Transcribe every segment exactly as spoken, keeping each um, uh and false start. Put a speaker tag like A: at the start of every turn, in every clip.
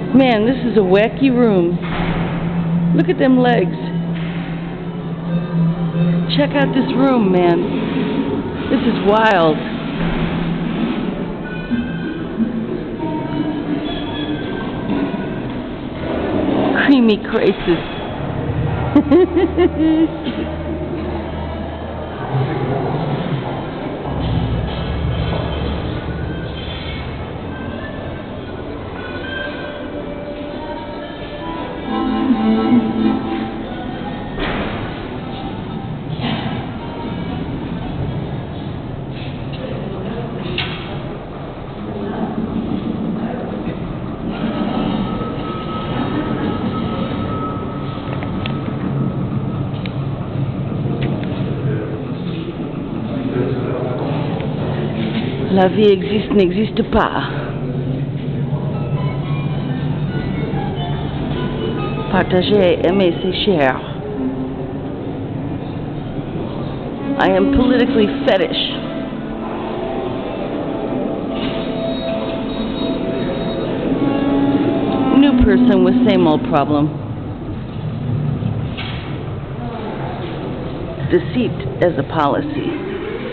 A: Man, this is a wacky room. Look at them legs. Check out this room, man. This is wild. Creamy crisis. La vie existe, n'existe pas. Partager, aimer, c'est cher. I am politically fetish. New person with same old problem. Deceit as a policy.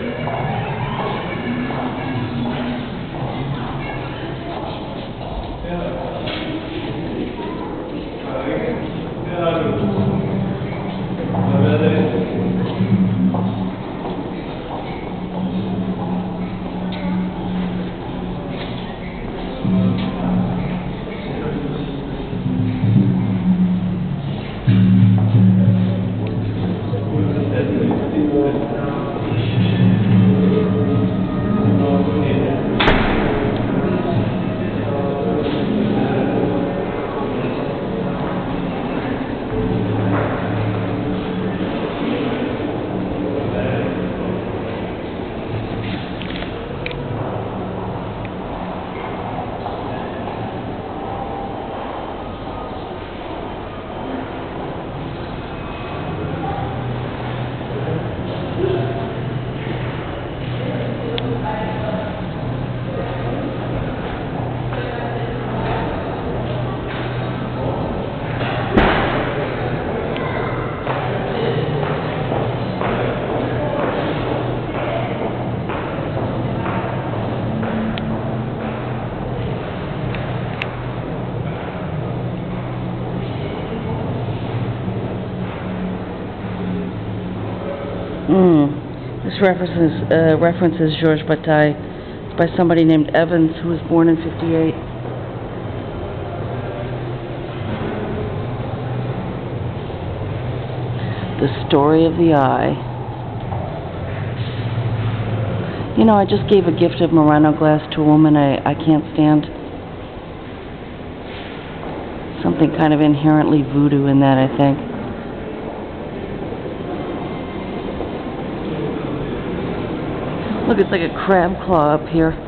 A: Mm. This references uh, references Georges Bataille. It's by somebody named Evans, who was born in fifty-eight. The Story of the Eye. You know, I just gave a gift of Murano glass to a woman I, I can't stand. Something kind of inherently voodoo in that, I think. Look, it's like a crab claw up here.